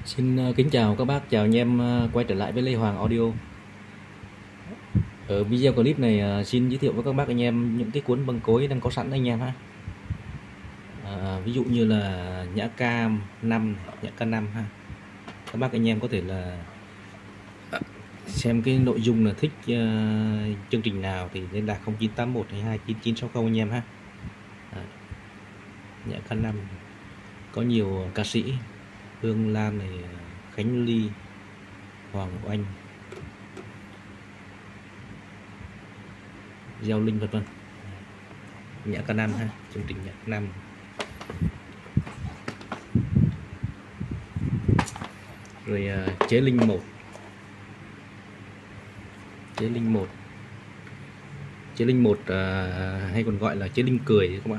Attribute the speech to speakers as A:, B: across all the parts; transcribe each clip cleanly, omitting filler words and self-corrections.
A: Xin kính chào các bác, chào anh em quay trở lại với Lê Hoàng Audio. Ở video clip này xin giới thiệu với các bác anh em những cái cuốn băng cối đang có sẵn anh em ha. Ví dụ như là nhã K5, nhã K5 ha. Các bác anh em có thể là xem cái nội dung là thích chương trình nào thì liên lạc 0981 22 9960 anh em ha. Nhã K5 có nhiều ca sĩ Hương Lan này, Khánh Ly, Hoàng Oanh, Gieo Linh vân vân. Nhã K5 ha, chương trình nhã K5. Rồi chế linh 1. Chế linh 1. Chế linh 1 hay còn gọi là chế linh cười các bạn.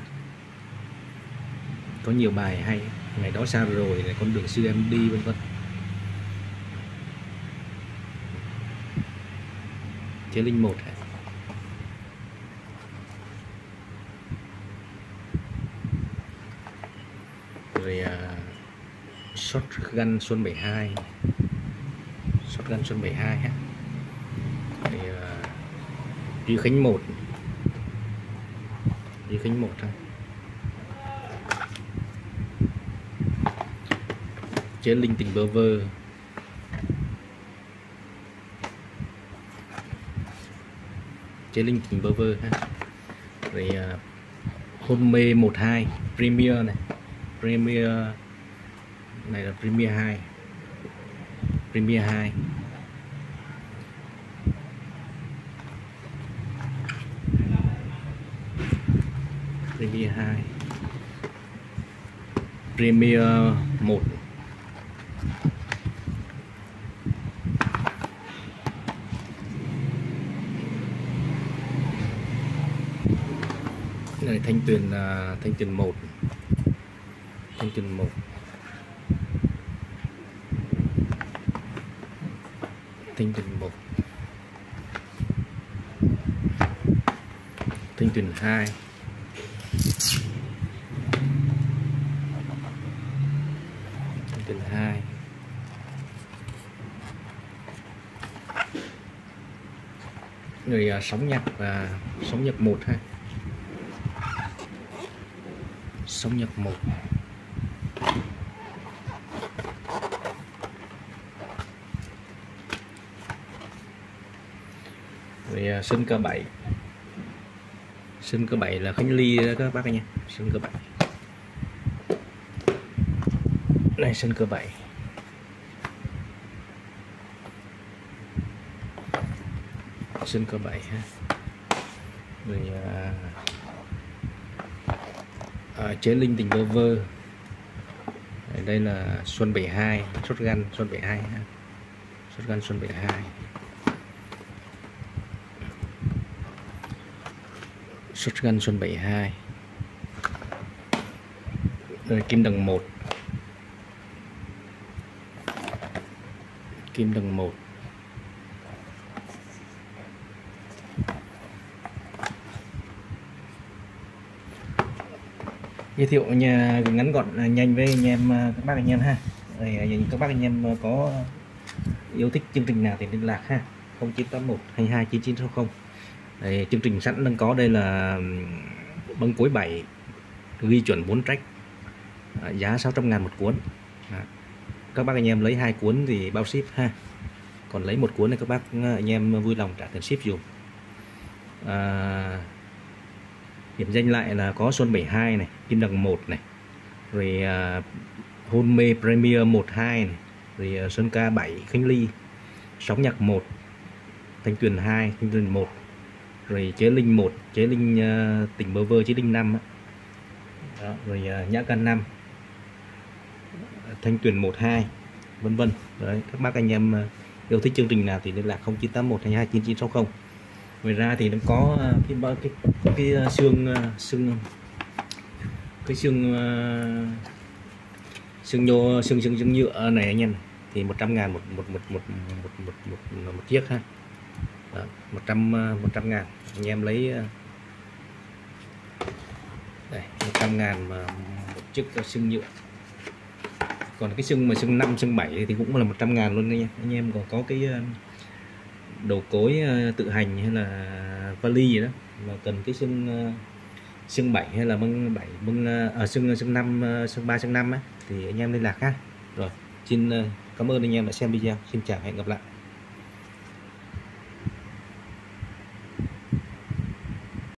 A: Có nhiều bài hay, ngày đó xa rồi này, con đường xưa em đi vân vân. Chế linh 1 này. Rồi Shotgun Xuân 72. Shotgun Xuân 72 ha. Rồi Duy Khánh 1. Duy Khánh 1 ha. Chế linh tình bơ vơ. Chế linh tình bơ vơ ha. Rồi hôn mê 12 Premier này. Premier này là Premier 2. Premier 2. Premier 2. Premier 1. Này Thanh Tuyền 1. Thanh Tuyền 1. Thanh Tuyền 1. Thanh Tuyền 2. Thanh Tuyền 2. Người sóng nhạc và sóng nhạc 1 ha. Sóng nhạc 1. Rồi Sơn K7. Sơn K7 là Khánh Ly đó các bác anh em. Sơn K7. Này Sơn K7. Sơn K7 ha. Rồi chế linh tình bơ vơ. Đây là Xuân 72, Shotgun Xuân 72 ha. Shotgun Xuân 72. Shotgun Xuân 72. Rồi Kim Đằng 1. Kim Đằng 1. Giới thiệu nhà ngắn gọn nhanh với anh em các bác anh em ha. Rồi các bác anh em có yêu thích chương trình nào thì liên lạc ha 0981 22 9960. Đây, chương trình sẵn đang có đây là băng cối 7 ghi chuẩn 4 track, giá 600.000 một cuốn. Các bác anh em lấy 2 cuốn thì bao ship ha, còn lấy 1 cuốn thì các bác anh em vui lòng trả tiền ship dùm. Điểm danh lại là có Xuân 72 này, Kim Đằng 1 này, rồi hôn mê Premier 12 này, rồi Sơn K7 Khánh Ly, sóng nhạc 1, Thanh Tuyền 2, Thanh Tuyền 1, rồi chế linh 1, chế linh tình bơ vơ, chế linh 5 đó, rồi nhã K5, Thanh Tuyền 12 vân vân. Đấy, các bác anh em yêu thích chương trình nào thì liên lạc 0981 22 9960. Ngoài ra thì nó có cái xương nhựa này anh em, thì 100.000 một chiếc ha. Đó, 100.000 anh em lấy đây 100.000 mà một chiếc xương nhựa. Còn cái xưng mà xưng 5 xưng 7 thì cũng là 100.000 luôn nha anh em. Còn có cái đầu cối tự hành hay là vali gì đó mà cần cái xưng 7 hay là bưng 7 bưng xưng 5 xưng 3 xưng 5 ấy, thì anh em liên lạc ha. Rồi xin cảm ơn anh em đã xem video. Xin chào, hẹn gặp lại.